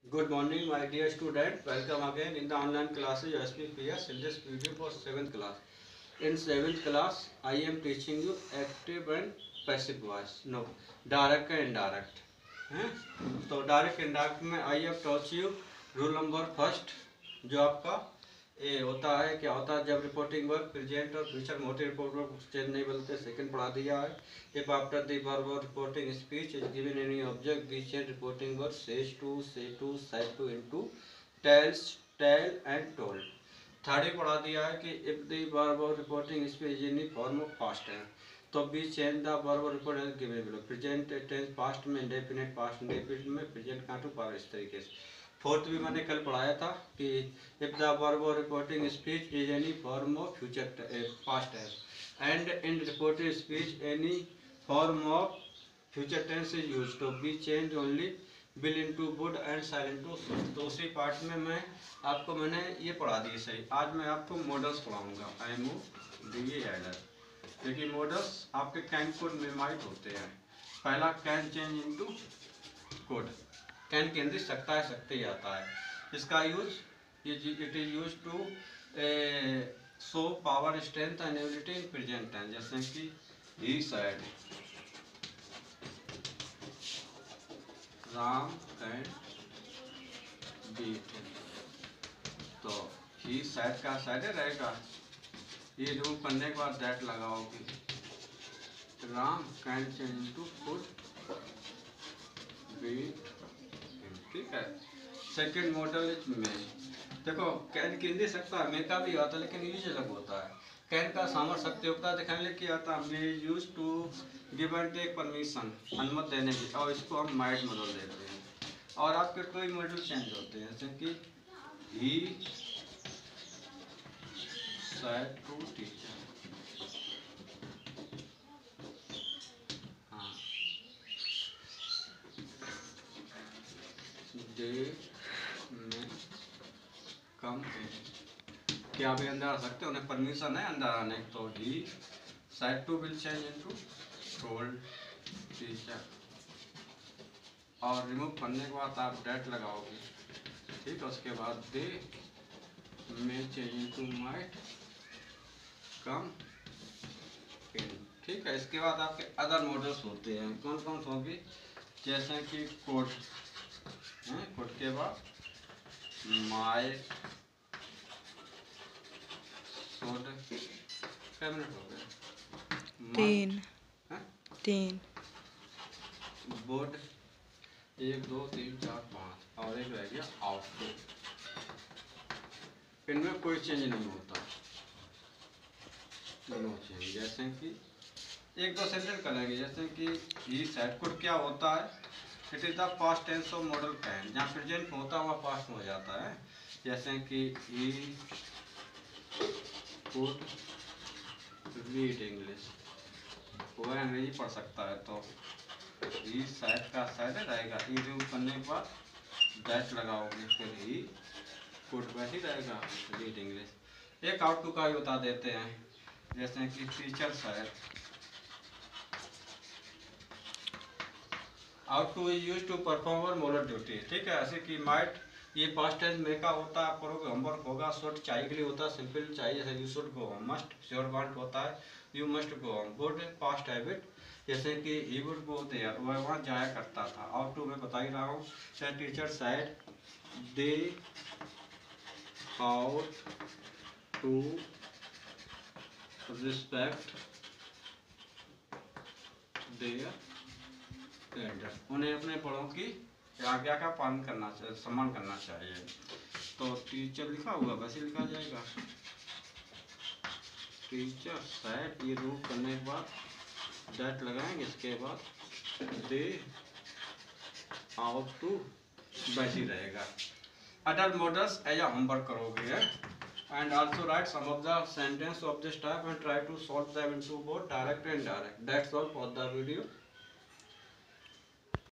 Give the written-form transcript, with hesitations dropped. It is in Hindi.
Good morning, my dear student. Welcome again in the online classes SPPS in this video for 7th class. In 7th class, I am teaching you active and passive voice. No, direct and indirect. हैं? तो डायरेक्ट इनडायरेक्ट में I have taught you rule number first जो आपका ये होता है क्या होता है जब रिपोर्टिंग वर्क प्रेजेंट और फ्यूचर मोटिव रिपोर्ट वर्क चेंज नहीं बोलते सेकंड पढ़ा दिया है इफ आफ्टर द वर्ब और reporting speech is given any object we change reporting verb says to say to said to into tells tell and told third ही पढ़ा दिया है कि इफ द वर्ब और reporting speech is in form of past है तो बी चेंज द वर्ब और report as given below present tense past में इंडेफिनिट पास्ट इंडेफिनिट में प्रेजेंट का टू पावर इस तरीके से फोर्थ भी मैंने कल पढ़ाया था कि इफ द वर्ब और reporting speech is any form of future past tense and in reporting speech any form of future tense is use to be change only will into would and silent to तो उसी पार्ट में मैं आपको मैंने ये पढ़ा दी सही। आज मैं आपको मॉडल्स पढ़ाऊंगा IMO देखिए मॉडल्स आपके कैन कोड मेमाइट होते हैं। पहला can change into could can के अंदर सकता है सकते ही आता है। इसका use it is use to show power strength and ability in present tense जैसे कि he said Ram can beat तो ही सेड का सेड रहेगा ये रूम करने के बाद दैट लगाओगे Ram can change into could beat ठीक है। सेकंड मॉडल इज मे देखो कैन के दे सकता है मे का भी आता है लेकिन यूज अलग होता है। कैन का सामर सत्य होता है दिखाने के आता है may use to give and take permission अनुमति देने की और इसको हम माइट मॉडल देते हैं और आपके कोई मॉडल चेंज होते हैं जैसे कि ही said to teacher हाँ दे में कम क्या भी अंदर आ सकते हैं उन्हें परमिशन है अंदर आने तो he said to will change into told teacher और रिमूव करने के बाद आप डेट लगाओगे ठीक है। उसके बाद दे में change into might come in ठीक है। इसके बाद आपके अदर मॉडल्स होते हैं कौन कौन से होंगे जैसे कि कोड हैं कोड के बाद माय सोड क्या मिनट हो गए तीन बोर्ड 1 2 3 4 5 और एक रह गया आउटपुट इनमें कोई चेंज नहीं होता नो चेंज जैसे कि एक दो सेंटेंस करेंगे जैसे कि ही सेड कुड क्या होता है it is the past tense of modal can जहाँ प्रेजेंट होता हुआ पास्ट में हो जाता है जैसे कि ही कुड रीड इंग्लिश वो अंग्रेजी पढ़ सकता है तो ही सेड का सेड रहेगा ई रिमूव करने के बाद दैट लगाओगे फिर ही कुड वैसे रहेगा रीड इंग्लिश। एक आउट टू का भी बता देते हैं जैसे कि teacher sir ought to is use to perform modal duty ठीक है। ऐसे कि माइट ये पास्ट टेंस में का होता है आप करोगे होमवर्क होगा शुड चाहिए के लिए होता है सिंपल चाहिए जैसे you should go home must sure want होता है you must go home good past habit जैसे कि ही वुड गो देयर वह वहाँ जाया करता था। आउट टू मैं बता ही रहा हूँ teacher said they ought to respect their elder उन्हें अपने बड़ों की आज्ञा का पालन करना चाहिए सम्मान करना चाहिए। तो टीचर लिखा हुआ वैसे लिखा जाएगा टीचर सेड ये रूल करने के बाद दैट लगाएंगे इसके बाद दे आउट टू वैसे रहेगा। Other modals as a homework करोगे and also write some of the sentence of this type and try to solve them into both direct and indirect. That's all for the video.